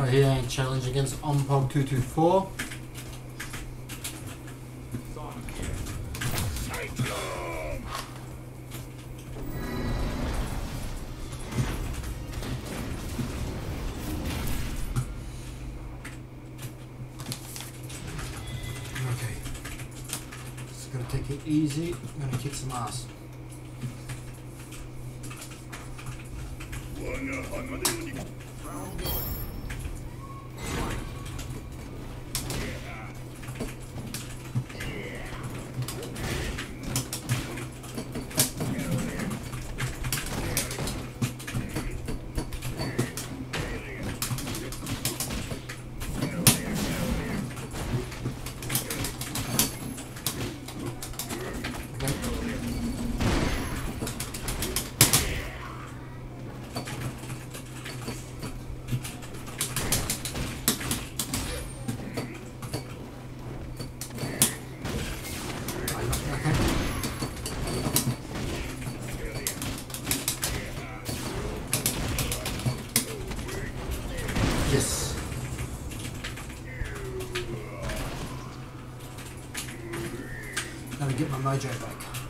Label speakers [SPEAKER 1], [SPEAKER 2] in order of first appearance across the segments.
[SPEAKER 1] Right here, challenge against Ompog 224. Okay, just gotta take it easy. I'm gonna kick some ass. Yes. Gotta get my mojo back.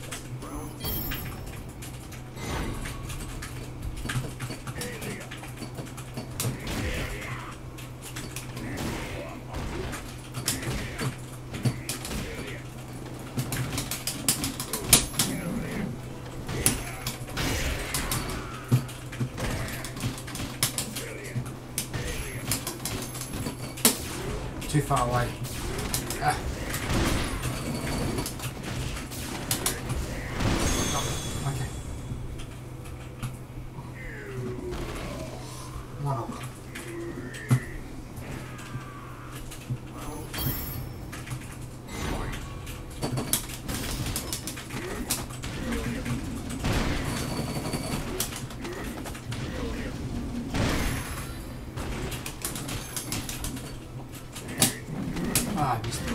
[SPEAKER 1] Too far away. Ah. Oh, okay. One up. Ah, I missed it.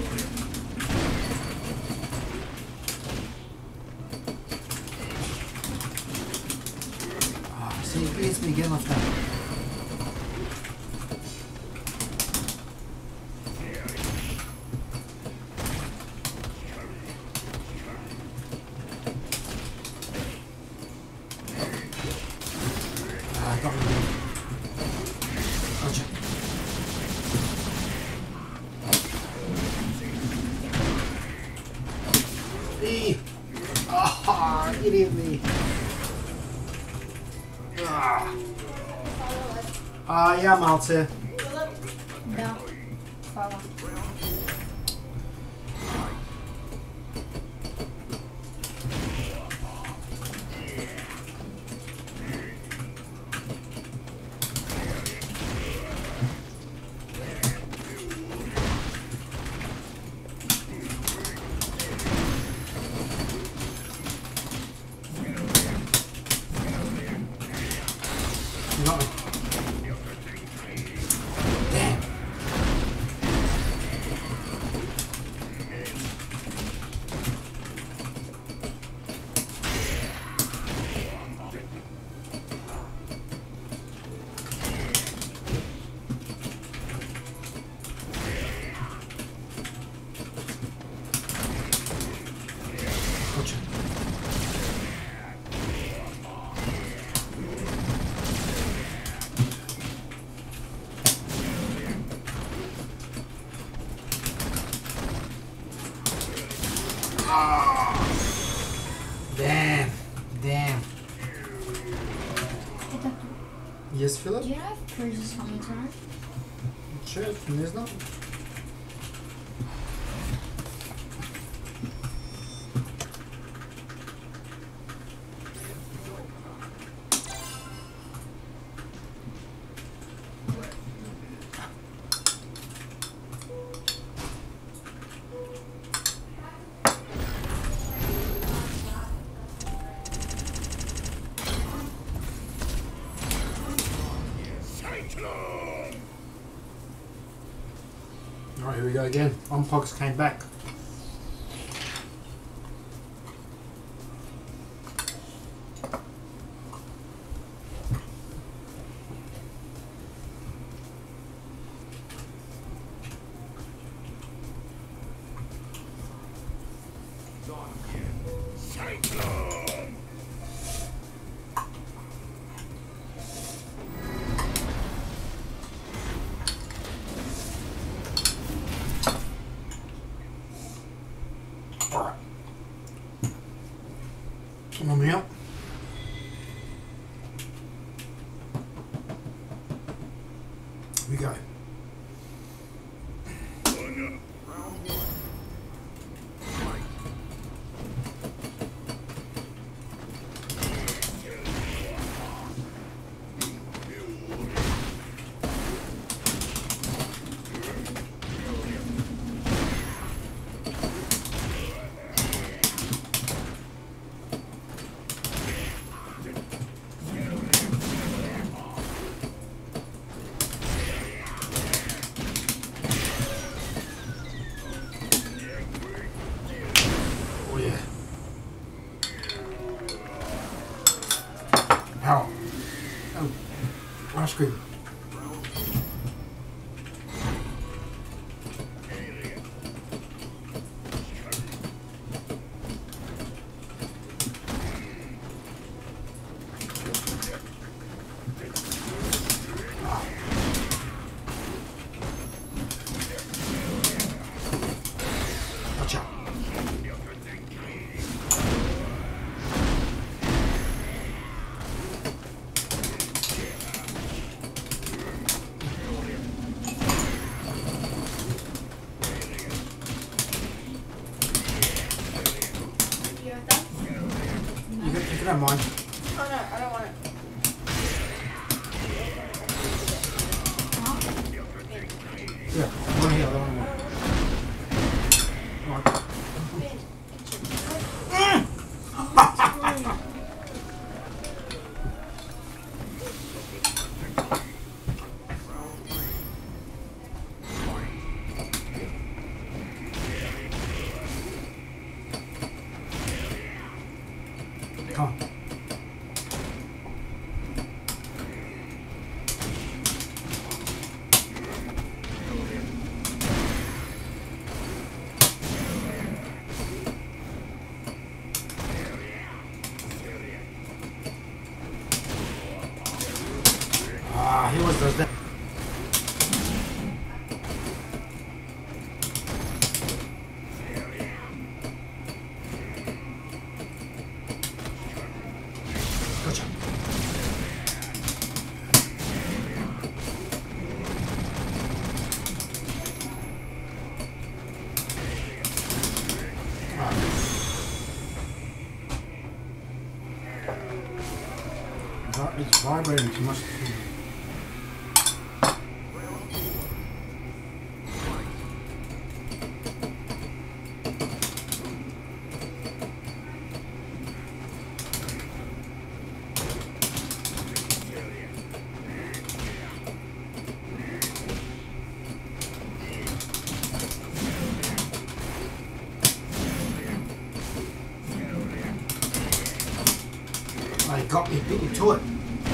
[SPEAKER 1] Ah, see, it beats me again left that. Ah, got me again. Gotcha. Ah, idiot me. Ja, maaltje.
[SPEAKER 2] Ja, voilà.
[SPEAKER 1] You got me. Damn. Gotcha. Damn. Damn. Yes, Philip?
[SPEAKER 2] Do you have cruises coming tonight?
[SPEAKER 1] Sure, не знам. Alright, here we go again. Ompox came back. Warm me up. Here we go. Ow. Oh. Ice cream. Gotcha. You can have mine.
[SPEAKER 2] Oh no, I don't want it.
[SPEAKER 1] Yeah, one here, the one more. Come on. Ah, he always does that. Gotcha. It's vibrating too much. Oh, he got me, beat me to it.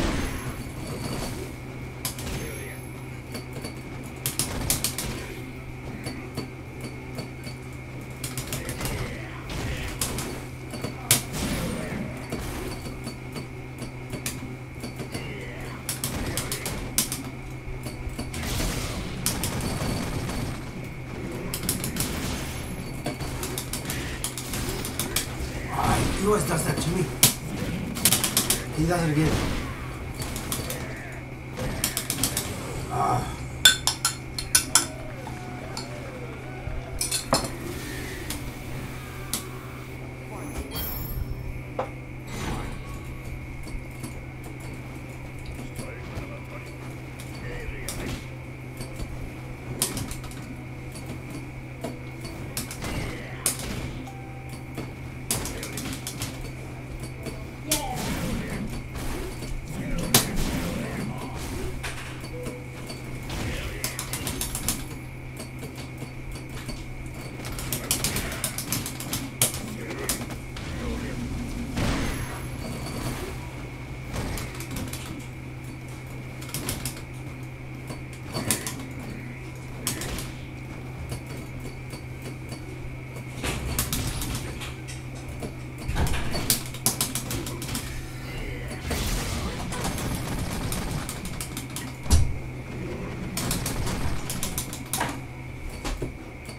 [SPEAKER 1] Ah, he always does that to me. He does it again. Ah.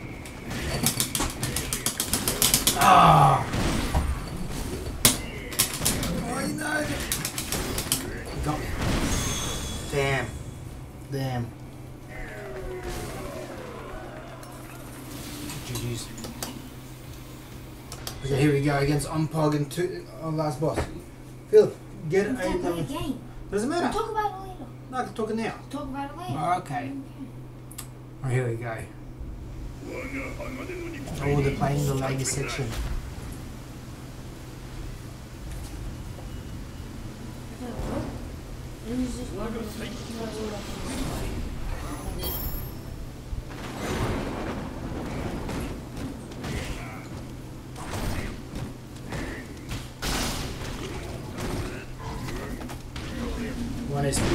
[SPEAKER 1] Ah. GG's. Okay, here we go against Umpog and last boss. Philip, get
[SPEAKER 2] Talk about the
[SPEAKER 1] a.
[SPEAKER 2] game.
[SPEAKER 1] Doesn't
[SPEAKER 2] We'll
[SPEAKER 1] matter.
[SPEAKER 2] talk about it later.
[SPEAKER 1] No, I can talk it now.
[SPEAKER 2] Talk about it later.
[SPEAKER 1] Okay. Oh, here we go. Oh, they're playing the Lagos section. One SP.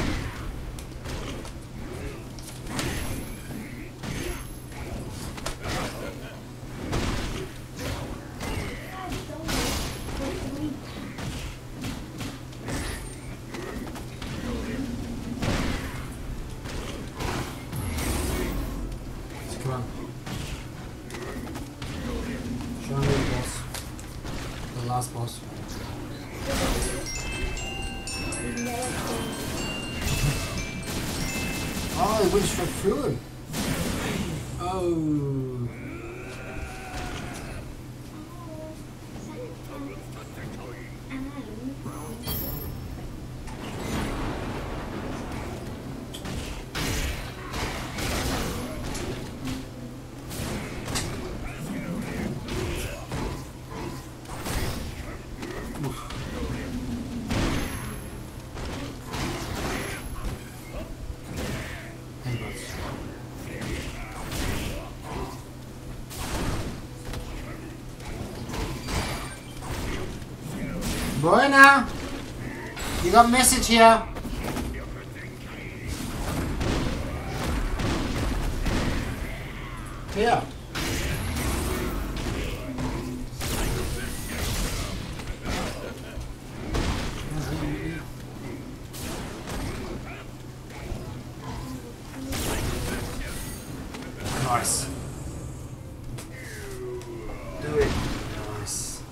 [SPEAKER 1] Come on. Show me the boss. The last boss. Oh, it went straight through him. Oh. Buena! You got a message here. Here. Nice. Do it. Nice.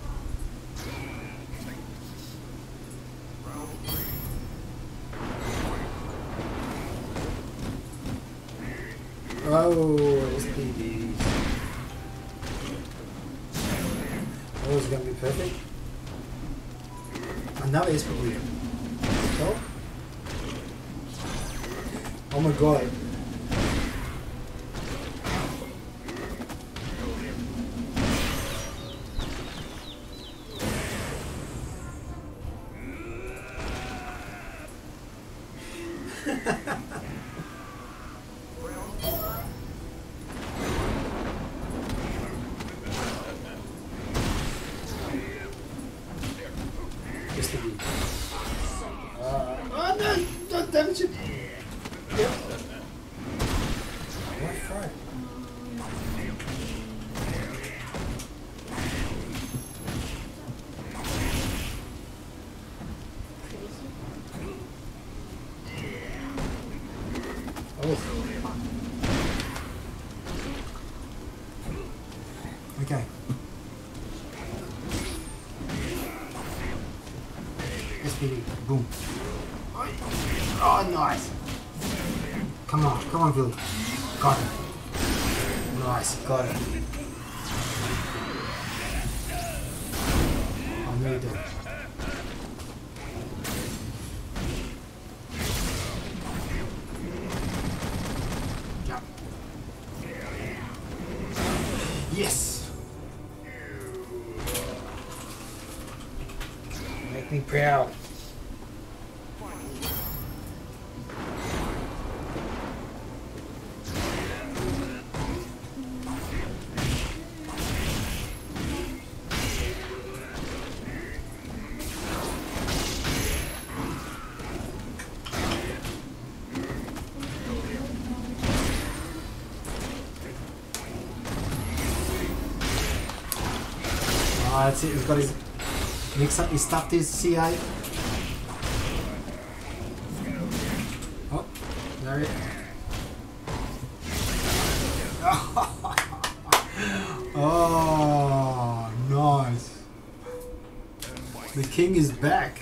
[SPEAKER 1] Oh, SPDs. Oh, is it going to be perfect? Another SPD. Oh. Oh my god. SPD. Oh no! Don't damage it! Yep. What fried? Oh. Okay. SPD. Boom. Oh, nice. Come on, Billy. Got it. Nice, got it. I'm really dead. Yeah. Yes. Make me proud. That's it, he's got his mix up, he stuffed his CA. Oh, there it. Oh, nice. The king is back.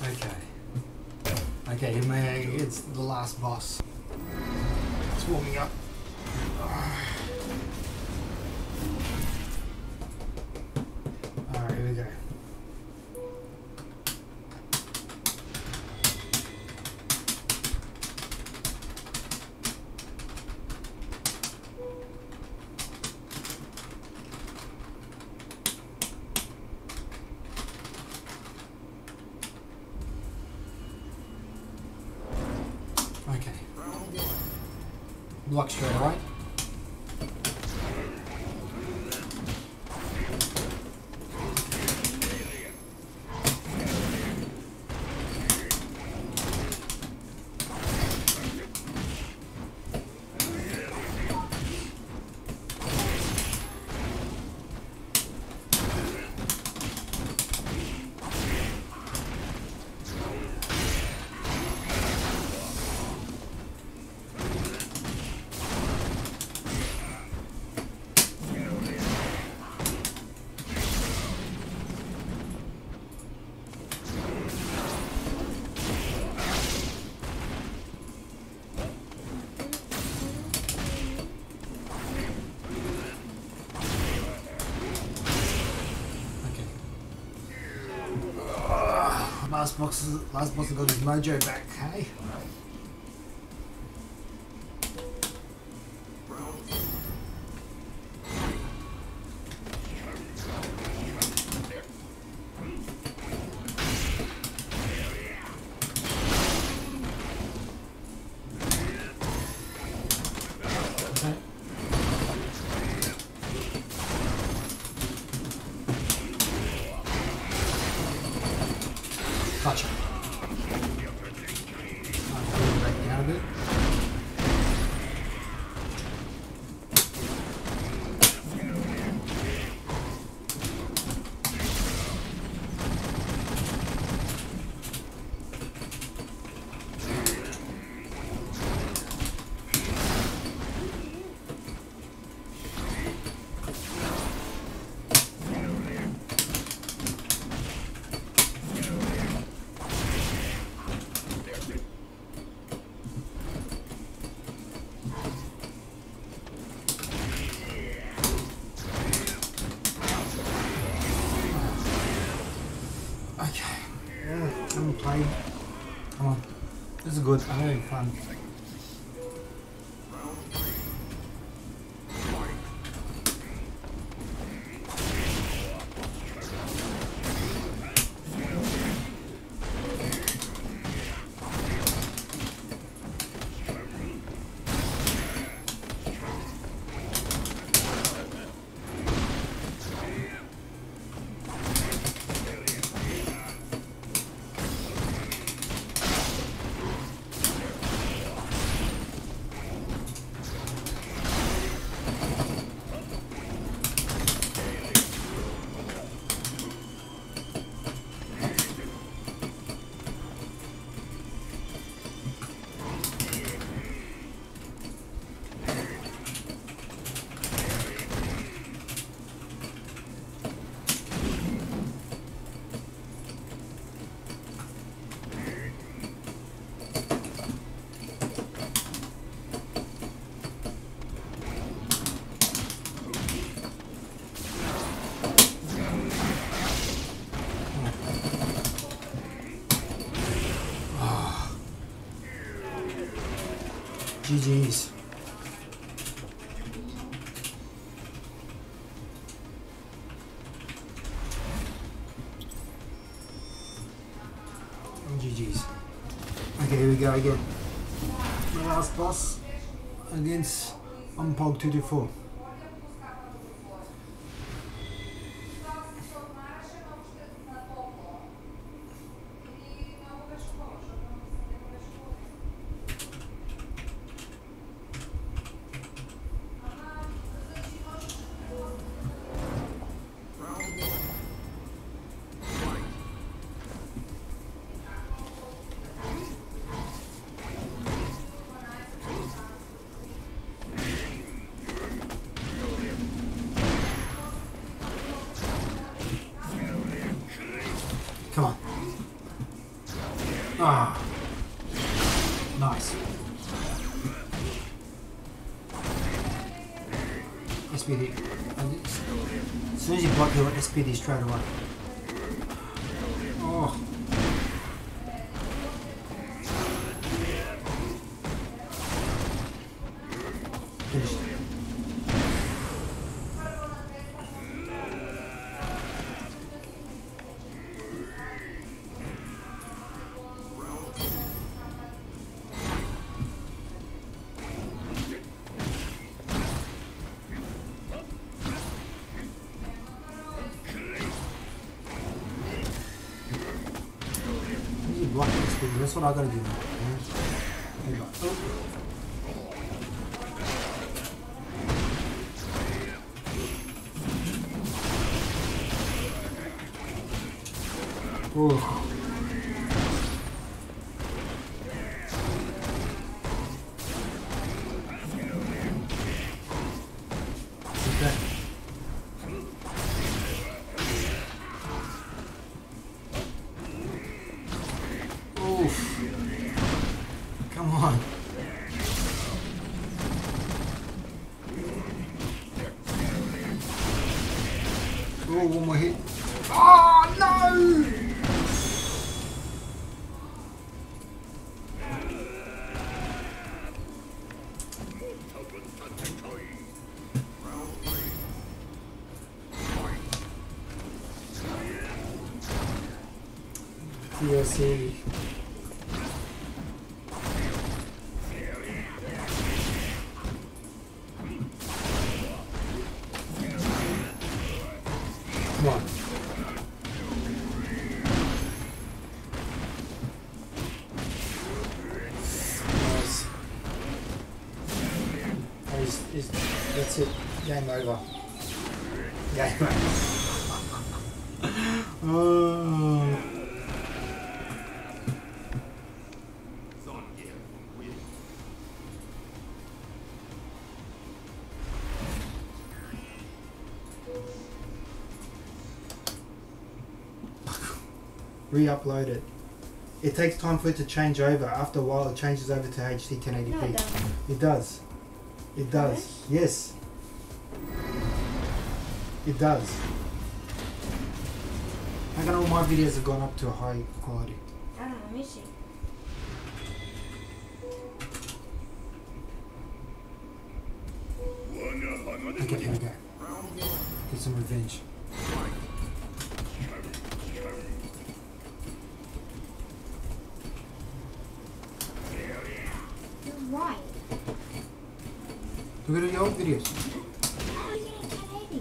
[SPEAKER 1] Okay, it's the last boss. It's warming up. Alright, here we go. Okay. Block straight away. Last boss has got his mojo back, hey? Gotcha. Back down a bit. I'm playing. Come on. This is good. I'm having fun. GG's. GG's. Okay, here we go again. The last boss against Umpog 224. Come on. Ah. Nice. SPD. And as soon as you block, you'll SPD straight away. Oh. Finished. Block SPD. That's what I gotta do now. There you go. Oh. Okay. Oof. Come on. Oh, one more hit. Oh, no! DLC. Come on. Nice. That's it. Game over. Game over. Oh. Re-upload it. It takes time for it to change over. After a while, it changes over to HD 1080p.
[SPEAKER 2] No, it doesn't.
[SPEAKER 1] It does. It does. Yes. It does. How come all my videos have gone up to a high quality?
[SPEAKER 2] I don't know, let me see.
[SPEAKER 1] Okay, here we go. Get some revenge.
[SPEAKER 2] You're right.
[SPEAKER 1] Look at your old videos.
[SPEAKER 2] How are you getting 1080?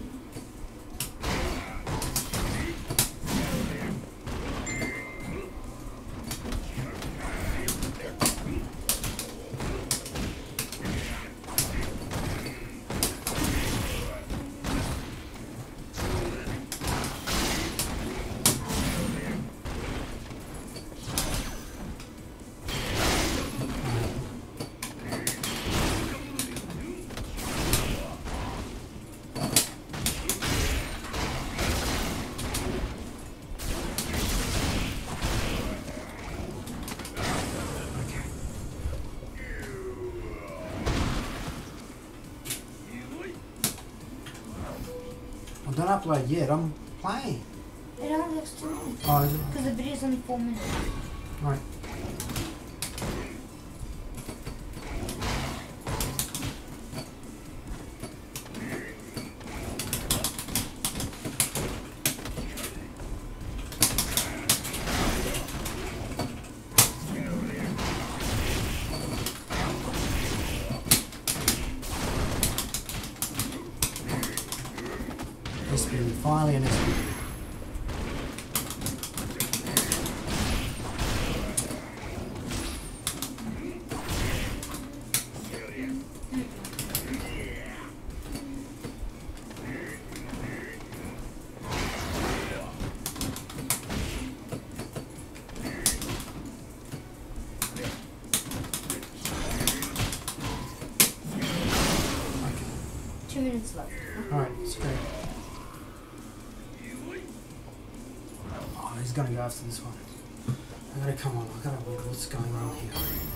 [SPEAKER 2] Well, don't upload yet. I'm playing. It only takes 2 minutes.
[SPEAKER 1] Oh, is it?
[SPEAKER 2] Because the video's only 4 minutes.
[SPEAKER 1] Right. SPD. Finally an SPD.
[SPEAKER 2] Okay. 2 minutes left.
[SPEAKER 1] Alright, it's great. Oh, he's gonna go after this one. I gotta come on, I gotta read what's going on here.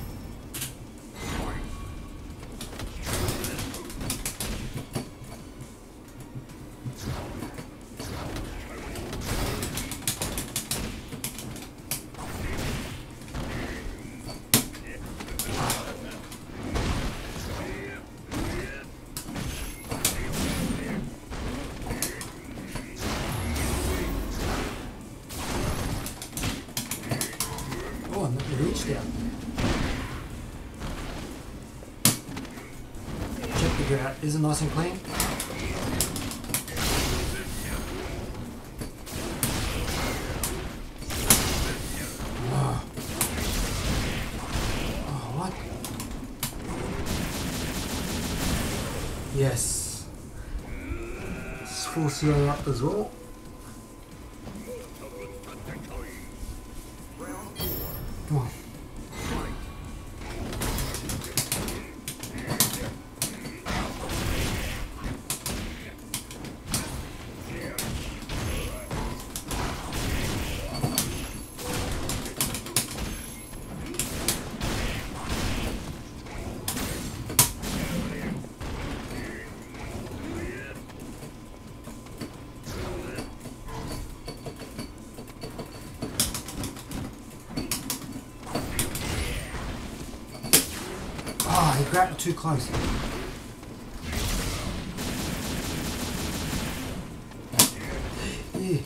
[SPEAKER 1] Oh, and the reach down there. Check the grout. Is it nice and clean? Oh. Oh, what? Yes. It's full CA up as well. Come on. Oh, he grabbed it too close. Yeah.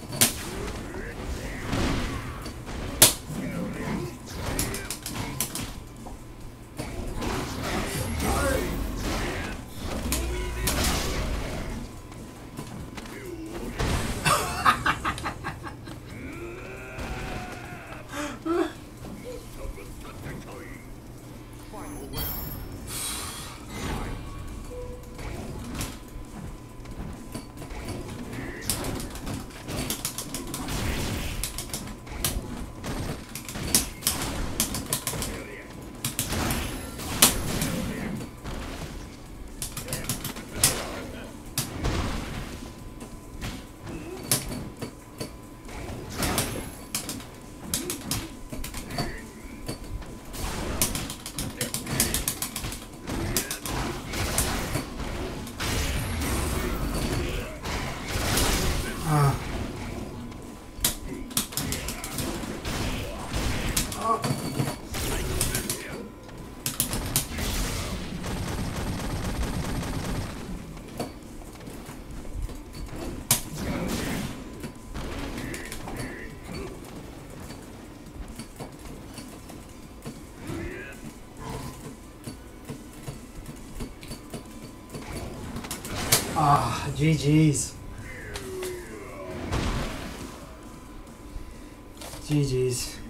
[SPEAKER 1] Ah, GG's. GG's.